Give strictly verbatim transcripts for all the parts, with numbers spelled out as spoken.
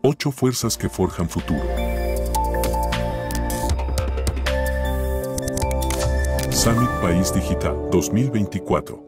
Ocho fuerzas que forjan futuro. Summit País Digital dos mil veinticuatro.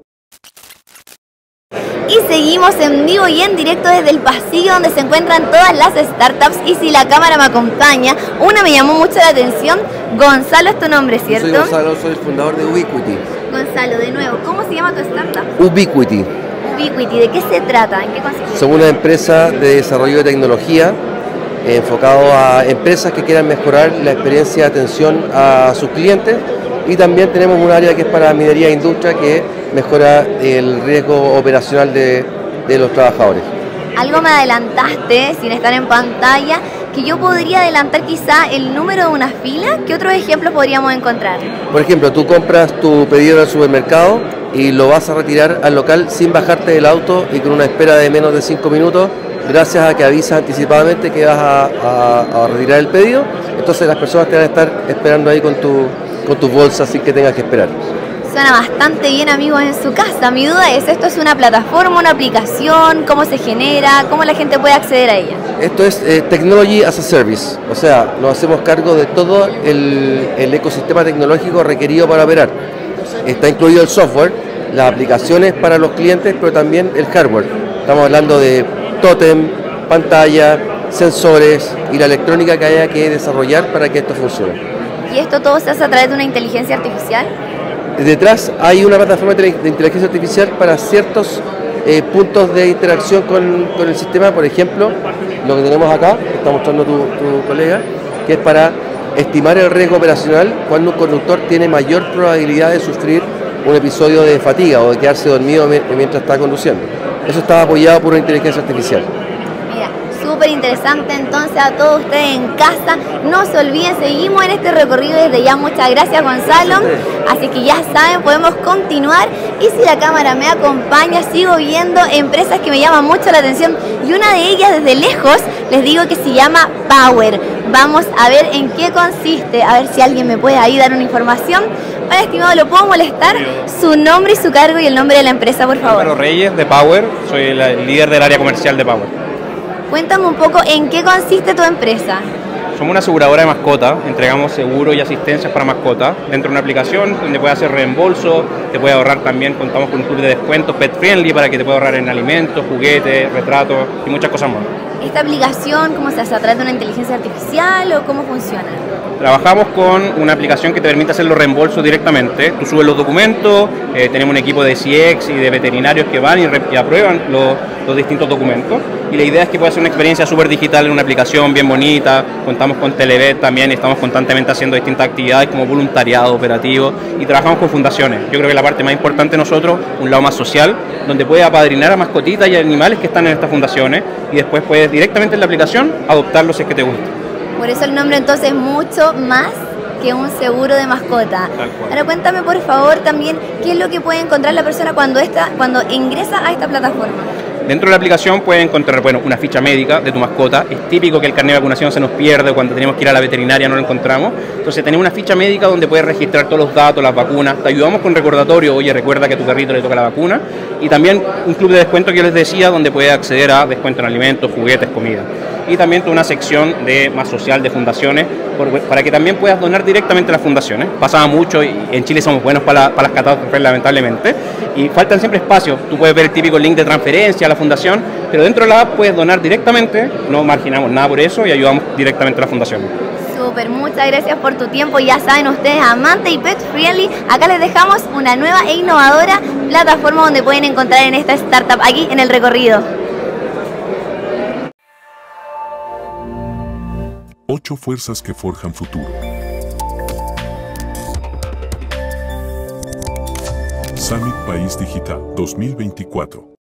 Y seguimos en vivo y en directo desde el pasillo donde se encuentran todas las startups. Y si la cámara me acompaña, una me llamó mucho la atención. Gonzalo es tu nombre, ¿cierto? Yo soy Gonzalo, soy el fundador de Ubiquity. Gonzalo, de nuevo, ¿cómo se llama tu startup? Ubiquity. Ubiquity, ¿de qué se trata? ¿En qué consiste? Somos una empresa de desarrollo de tecnología eh, enfocado a empresas que quieran mejorar la experiencia de atención a sus clientes, y también tenemos un área que es para minería e industria que mejora el riesgo operacional de, de los trabajadores. Algo me adelantaste, sin estar en pantalla, que yo podría adelantar quizá el número de una fila. ¿Qué otros ejemplos podríamos encontrar? Por ejemplo, tú compras tu pedido al supermercado y lo vas a retirar al local sin bajarte del auto y con una espera de menos de cinco minutos, gracias a que avisas anticipadamente que vas a, a, a retirar el pedido. Entonces las personas te van a estar esperando ahí con tu, con tus bolsas sin que tengas que esperar. Suena bastante bien, amigos, en su casa. Mi duda es, ¿esto es una plataforma, una aplicación? ¿Cómo se genera? ¿Cómo la gente puede acceder a ella? Esto es eh, Technology as a Service, o sea, nos hacemos cargo de todo el, el ecosistema tecnológico requerido para operar. Está incluido el software, las aplicaciones para los clientes, pero también el hardware. Estamos hablando de tótem, pantalla, sensores y la electrónica que haya que desarrollar para que esto funcione. ¿Y esto todo se hace a través de una inteligencia artificial? Detrás hay una plataforma de inteligencia artificial para ciertos eh, puntos de interacción con, con el sistema. Por ejemplo, lo que tenemos acá, que está mostrando tu, tu colega, que es para estimar el riesgo operacional cuando un conductor tiene mayor probabilidad de sufrir un episodio de fatiga o de quedarse dormido mientras está conduciendo. Eso está apoyado por una inteligencia artificial. Mira, súper interesante. Entonces, a todos ustedes en casa, no se olviden, seguimos en este recorrido desde ya. Muchas gracias, Gonzalo. Así que ya saben, podemos continuar. Y si la cámara me acompaña, sigo viendo empresas que me llaman mucho la atención, y una de ellas desde lejos les digo que se llama Power. Vamos a ver en qué consiste, a ver si alguien me puede ahí dar una información. Hola, estimado, ¿lo puedo molestar? Su nombre y su cargo y el nombre de la empresa, por favor. Álvaro Reyes, de Power, soy el líder del área comercial de Power. Cuéntame un poco en qué consiste tu empresa. Somos una aseguradora de mascotas, entregamos seguros y asistencias para mascotas dentro de una aplicación donde puedes hacer reembolso, te puede ahorrar también, contamos con un club de descuentos pet friendly para que te pueda ahorrar en alimentos, juguetes, retratos y muchas cosas más. ¿Esta aplicación cómo se hace? ¿A través de una inteligencia artificial o cómo funciona? Trabajamos con una aplicación que te permite hacer los reembolsos directamente. Tú subes los documentos, eh, tenemos un equipo de C X y de veterinarios que van y, y aprueban los, los distintos documentos. Y la idea es que pueda ser una experiencia súper digital en una aplicación bien bonita. Contamos con Televet también y estamos constantemente haciendo distintas actividades como voluntariado operativo, y trabajamos con fundaciones. Yo creo que la parte más importante de nosotros, un lado más social, donde puedes apadrinar a mascotitas y animales que están en estas fundaciones, y después puedes directamente en la aplicación adoptarlos si es que te gusta. Por eso el nombre entonces es mucho más que un seguro de mascota. Ahora cuéntame por favor también qué es lo que puede encontrar la persona cuando, esta, cuando ingresa a esta plataforma. Dentro de la aplicación puede encontrar, bueno, una ficha médica de tu mascota. Es típico que el carnet de vacunación se nos pierde o cuando tenemos que ir a la veterinaria no lo encontramos. Entonces tenemos una ficha médica donde puedes registrar todos los datos, las vacunas. Te ayudamos con recordatorio, oye, recuerda que a tu perrito le toca la vacuna. Y también un club de descuento que yo les decía, donde puedes acceder a descuento en alimentos, juguetes, comida. Y también una sección de más social de fundaciones por, para que también puedas donar directamente a las fundaciones. Pasaba mucho y en Chile somos buenos para, la, para las catástrofes, lamentablemente, y faltan siempre espacios. Tú puedes ver el típico link de transferencia a la fundación, pero dentro de la app puedes donar directamente, no marginamos nada por eso y ayudamos directamente a las fundaciones. Súper, muchas gracias por tu tiempo. Ya saben ustedes, amante y pet friendly, acá les dejamos una nueva e innovadora plataforma donde pueden encontrar en esta startup aquí en el recorrido. Ocho fuerzas que forjan futuro. Summit País Digital dos mil veinticuatro.